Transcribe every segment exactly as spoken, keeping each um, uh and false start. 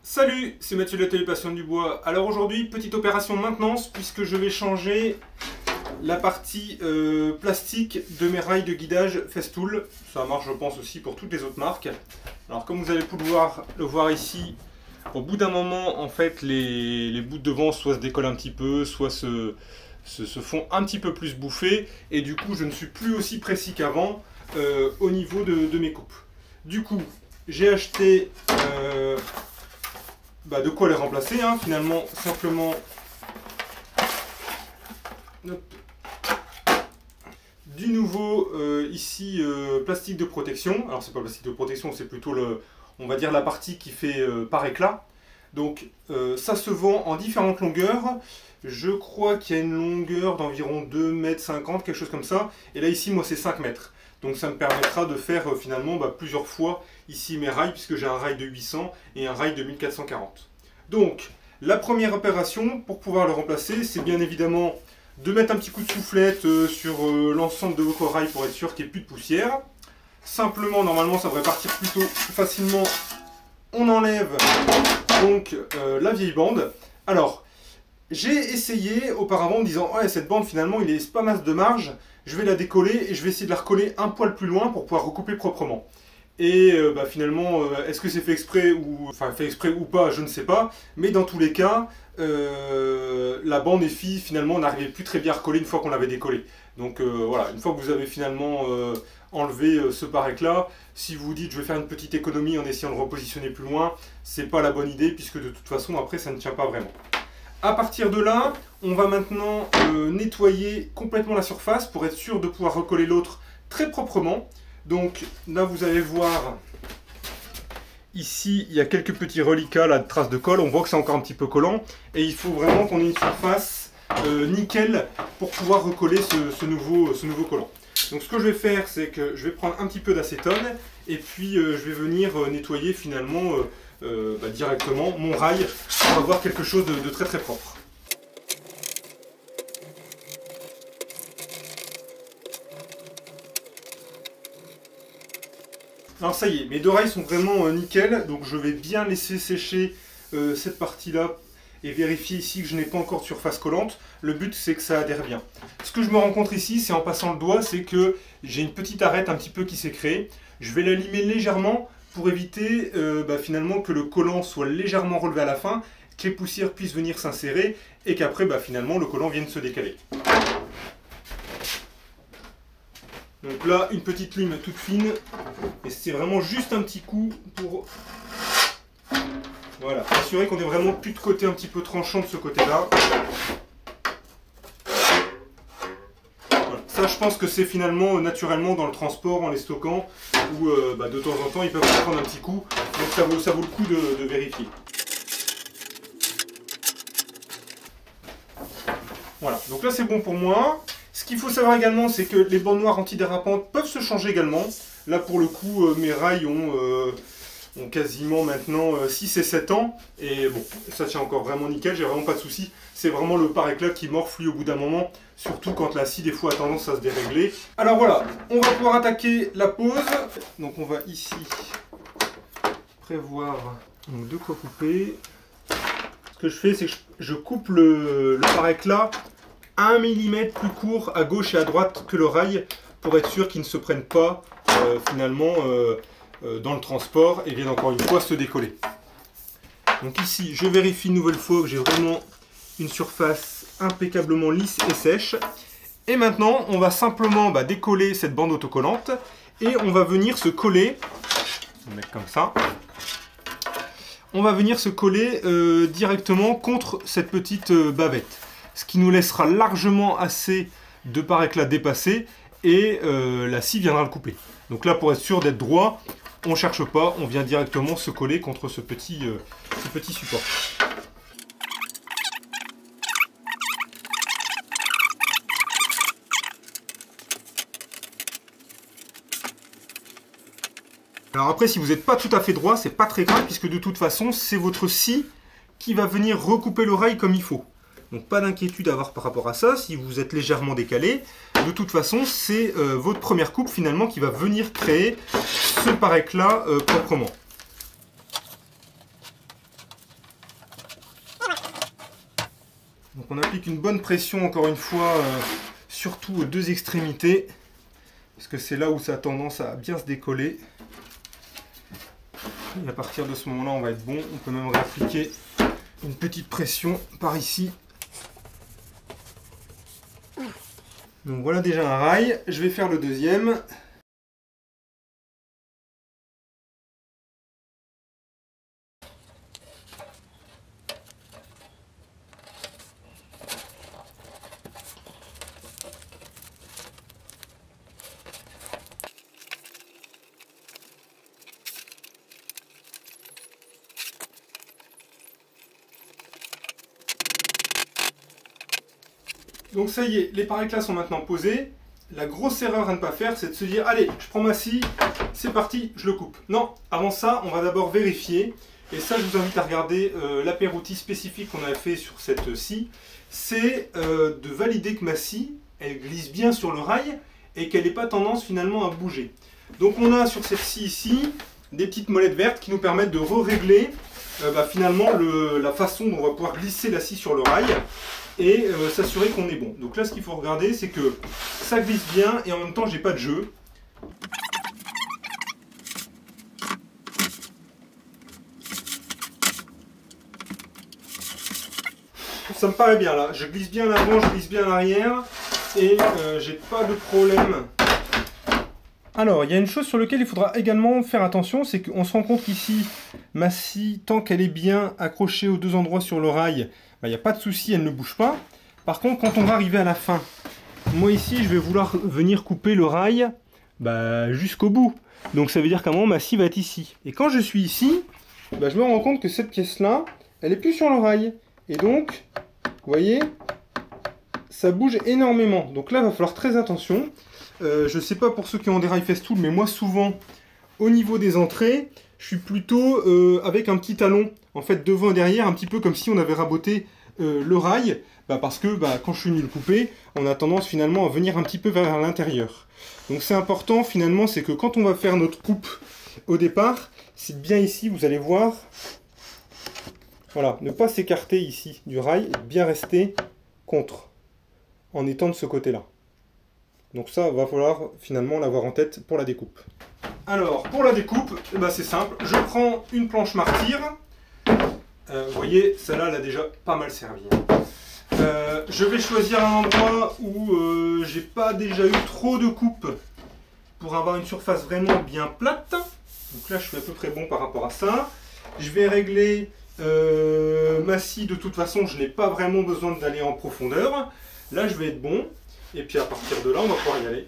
Salut, c'est Mathieu de l'Atelier Passion du Bois. Alors aujourd'hui, petite opération de maintenance puisque je vais changer la partie euh, plastique de mes rails de guidage Festool. Ça marche je pense aussi pour toutes les autres marques. Alors comme vous allez pouvoir le voir ici, au bout d'un moment en fait les, les bouts de devant soit se décollent un petit peu, soit se, se, se font un petit peu plus bouffer. Et du coup je ne suis plus aussi précis qu'avant euh, au niveau de, de mes coupes. Du coup j'ai acheté... Euh, Bah de quoi les remplacer, hein, finalement, simplement Hop. Du nouveau euh, ici euh, plastique de protection. Alors c'est pas plastique de protection, c'est plutôt le, on va dire la partie qui fait euh, par éclat. Donc euh, ça se vend en différentes longueurs. Je crois qu'il y a une longueur d'environ deux mètres cinquante, quelque chose comme ça. Et là ici moi c'est cinq mètres. Donc ça me permettra de faire euh, finalement bah, plusieurs fois ici mes rails, puisque j'ai un rail de huit cents et un rail de mille quatre cent quarante. Donc la première opération pour pouvoir le remplacer, c'est bien évidemment de mettre un petit coup de soufflette euh, sur euh, l'ensemble de votre rail pour être sûr qu'il n'y ait plus de poussière. Simplement, normalement ça devrait partir plutôt facilement. On enlève donc euh, la vieille bande. Alors, j'ai essayé auparavant en me disant ouais, cette bande finalement il laisse pas masse de marge, je vais la décoller et je vais essayer de la recoller un poil plus loin pour pouvoir recouper proprement. Et euh, bah, finalement, euh, est-ce que c'est fait exprès ou enfin fait exprès ou pas, je ne sais pas. Mais dans tous les cas, euh, la bande et fille finalement n'arrivait plus très bien à recoller une fois qu'on l'avait décollée. Donc euh, voilà, une fois que vous avez finalement euh, enlevé euh, ce par-éclat, si vous vous dites je vais faire une petite économie en essayant de le repositionner plus loin, c'est pas la bonne idée puisque de toute façon après ça ne tient pas vraiment. À partir de là, on va maintenant euh, nettoyer complètement la surface pour être sûr de pouvoir recoller l'autre très proprement. Donc là vous allez voir, ici il y a quelques petits reliquats là, de traces de colle, on voit que c'est encore un petit peu collant. Et il faut vraiment qu'on ait une surface euh, nickel pour pouvoir recoller ce, ce, nouveau, ce nouveau collant. Donc ce que je vais faire, c'est que je vais prendre un petit peu d'acétone et puis euh, je vais venir euh, nettoyer finalement euh, euh, bah, directement mon rail pour avoir quelque chose de, de très très propre. Alors ça y est, mes deux rails sont vraiment euh, nickel, donc je vais bien laisser sécher euh, cette partie-là et vérifier ici que je n'ai pas encore de surface collante. Le but c'est que ça adhère bien. Ce que je me rends compte ici, c'est en passant le doigt, c'est que j'ai une petite arête un petit peu qui s'est créée. Je vais la limer légèrement pour éviter euh, bah, finalement que le collant soit légèrement relevé à la fin, que les poussières puissent venir s'insérer et qu'après bah, finalement le collant vienne se décaler. Donc là, une petite lime toute fine, et c'est vraiment juste un petit coup pour voilà, assurer qu'on ait vraiment plus de côté un petit peu tranchant de ce côté-là. Voilà. Ça, je pense que c'est finalement naturellement dans le transport, en les stockant, où euh, bah, de temps en temps, ils peuvent prendre un petit coup, donc ça vaut, ça vaut le coup de, de vérifier. Voilà, donc là c'est bon pour moi. Ce qu'il faut savoir également, c'est que les bandes noires antidérapantes peuvent se changer également. Là, pour le coup, euh, mes rails ont, euh, ont quasiment maintenant euh, six et sept ans. Et bon, ça tient encore vraiment nickel, j'ai vraiment pas de soucis. C'est vraiment le par-éclat qui morfle au bout d'un moment, surtout quand la scie, des fois, a tendance à se dérégler. Alors voilà, on va pouvoir attaquer la pose. Donc on va ici prévoir donc, de quoi couper. Ce que je fais, c'est que je coupe le, le par-éclat un millimètre plus court à gauche et à droite que le rail pour être sûr qu'il ne se prenne pas euh, finalement euh, euh, dans le transport et vienne encore une fois se décoller. Donc ici je vérifie une nouvelle fois que j'ai vraiment une surface impeccablement lisse et sèche. Et maintenant on va simplement bah, décoller cette bande autocollante et on va venir se coller, on va mettre comme ça. On va venir se coller euh, directement contre cette petite euh, bavette. Ce qui nous laissera largement assez de par-éclat dépassé et euh, la scie viendra le couper. Donc là, pour être sûr d'être droit, on ne cherche pas, on vient directement se coller contre ce petit, euh, ce petit support. Alors après, si vous n'êtes pas tout à fait droit, c'est pas très grave puisque de toute façon, c'est votre scie qui va venir recouper le rail comme il faut. Donc pas d'inquiétude à avoir par rapport à ça, si vous êtes légèrement décalé. De toute façon, c'est euh, votre première coupe finalement qui va venir créer ce par-éclat euh, proprement. on applique une bonne pression encore une fois, euh, surtout aux deux extrémités, parce que c'est là où ça a tendance à bien se décoller. Et à partir de ce moment-là, on va être bon. On peut même réappliquer une petite pression par ici. Donc voilà déjà un rail. Je vais faire le deuxième. Donc ça y est, les paréclats sont maintenant posés. La grosse erreur à ne pas faire, c'est de se dire, allez, je prends ma scie, c'est parti, je le coupe. Non, avant ça, on va d'abord vérifier. Et ça, je vous invite à regarder euh, l'apéroutil spécifique qu'on a fait sur cette scie. C'est euh, de valider que ma scie, elle glisse bien sur le rail et qu'elle n'ait pas tendance finalement à bouger. Donc on a sur cette scie ici, des petites molettes vertes qui nous permettent de re-régler euh, bah, finalement le, la façon dont on va pouvoir glisser la scie sur le rail. Et euh, s'assurer qu'on est bon. Donc là, ce qu'il faut regarder, c'est que ça glisse bien et en même temps, j'ai pas de jeu. Ça me paraît bien là. Je glisse bien à l'avant, je glisse bien à l'arrière et euh, j'ai pas de problème. Alors, il y a une chose sur laquelle il faudra également faire attention, c'est qu'on se rend compte qu'ici, ma scie, tant qu'elle est bien accrochée aux deux endroits sur le rail, il n'y a pas de souci, elle ne bouge pas. Par contre, quand on va arriver à la fin, moi ici, je vais vouloir venir couper le rail bah, jusqu'au bout. Donc ça veut dire qu'à un moment, ma scie va être ici. Et quand je suis ici, bah, je me rends compte que cette pièce-là, elle n'est plus sur le rail. Et donc, vous voyez, ça bouge énormément. Donc là, il va falloir très attention. Euh, je ne sais pas pour ceux qui ont des rails Festool, mais moi souvent, au niveau des entrées, je suis plutôt euh, avec un petit talon, en fait devant et derrière, un petit peu comme si on avait raboté euh, le rail, bah, parce que bah, quand je suis venu le couper, on a tendance finalement à venir un petit peu vers l'intérieur. Donc c'est important finalement, c'est que quand on va faire notre coupe au départ, c'est bien ici, vous allez voir, voilà, ne pas s'écarter ici du rail, et bien rester contre, en étant de ce côté-là. Donc ça, va falloir finalement l'avoir en tête pour la découpe. Alors, pour la découpe, eh ben, c'est simple. Je prends une planche martyre. Euh, vous voyez, celle-là, elle a déjà pas mal servi. Euh, je vais choisir un endroit où euh, j'ai pas déjà eu trop de coupe pour avoir une surface vraiment bien plate. Donc là, je suis à peu près bon par rapport à ça. Je vais régler euh, ma scie. De toute façon, je n'ai pas vraiment besoin d'aller en profondeur. Là, je vais être bon. Et puis à partir de là, on va pouvoir y aller.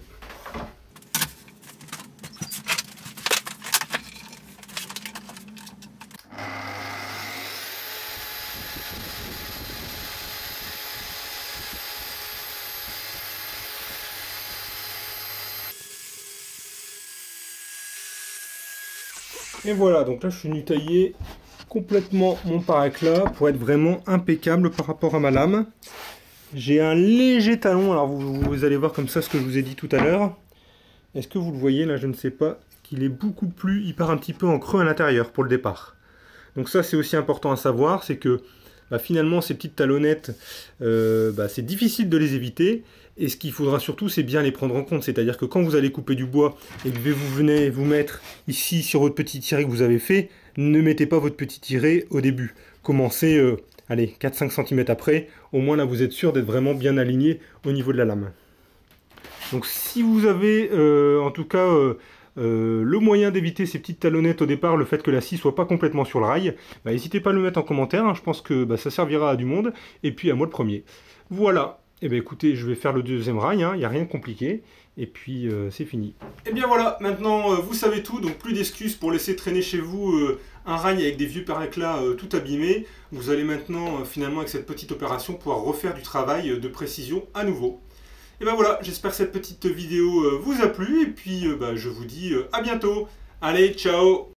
Et voilà, donc là je suis venu tailler complètement mon paréclat pour être vraiment impeccable par rapport à ma lame. J'ai un léger talon, alors vous, vous allez voir comme ça ce que je vous ai dit tout à l'heure. Est-ce que vous le voyez là, je ne sais pas, qu'il est beaucoup plus, il part un petit peu en creux à l'intérieur pour le départ. Donc ça c'est aussi important à savoir, c'est que bah, finalement ces petites talonnettes, euh, bah, c'est difficile de les éviter. Et ce qu'il faudra surtout, c'est bien les prendre en compte. C'est-à-dire que quand vous allez couper du bois et que vous venez vous mettre ici sur votre petit tiré que vous avez fait, ne mettez pas votre petit tiré au début. Commencez... Euh, allez, quatre à cinq centimètres après, au moins là vous êtes sûr d'être vraiment bien aligné au niveau de la lame. Donc si vous avez euh, en tout cas euh, euh, le moyen d'éviter ces petites talonnettes au départ, le fait que la scie soit pas complètement sur le rail, bah, n'hésitez pas à le mettre en commentaire, hein, je pense que bah, ça servira à du monde, et puis à moi le premier. Voilà, et eh bien écoutez, je vais faire le deuxième rail, il hein, n'y a rien de compliqué. Et puis euh, c'est fini. Et bien voilà, maintenant euh, vous savez tout, donc plus d'excuses pour laisser traîner chez vous euh, un rail avec des vieux paréclats euh, tout abîmés. Vous allez maintenant euh, finalement avec cette petite opération pouvoir refaire du travail euh, de précision à nouveau. Et bien voilà, j'espère que cette petite vidéo euh, vous a plu et puis euh, bah, je vous dis euh, à bientôt. Allez, ciao!